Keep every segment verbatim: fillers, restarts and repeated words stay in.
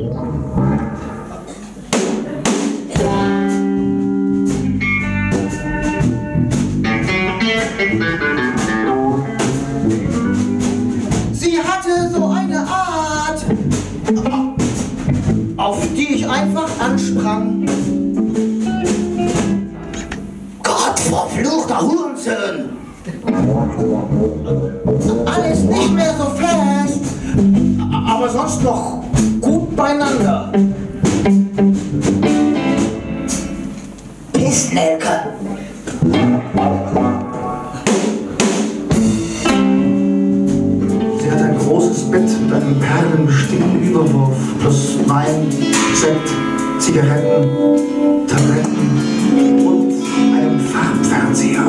Sie hatte so eine Art, auf die ich einfach ansprang. Gott, verfluchter Hurensohn! Alles nicht mehr so fest, aber sonst noch gut beieinander. Pissnelke! Sie hat ein großes Bett mit einem perlenbestickten Überwurf, plus Wein, Sekt, Zigaretten, Tabletten und einem Farbfernseher.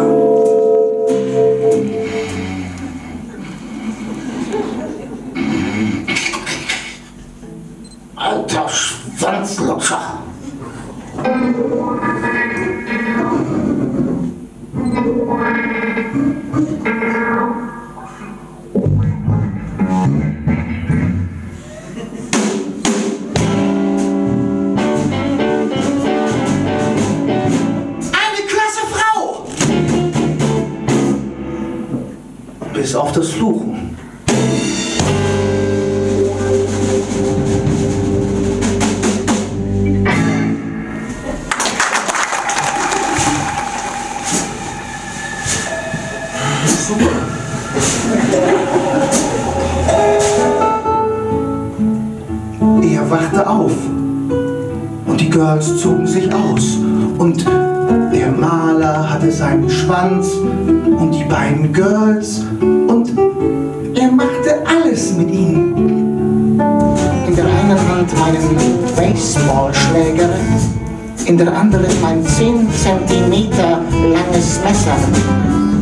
Alter Schwanzlutscher! Bis auf das Fluchen. Super. Er wachte auf und die Girls zogen sich aus und der Maler hatte seinen Schwanz und die beiden Girls und er machte alles mit ihnen. In der einen Hand meinen Baseballschläger, in der anderen mein zehn Zentimeter langes Messer.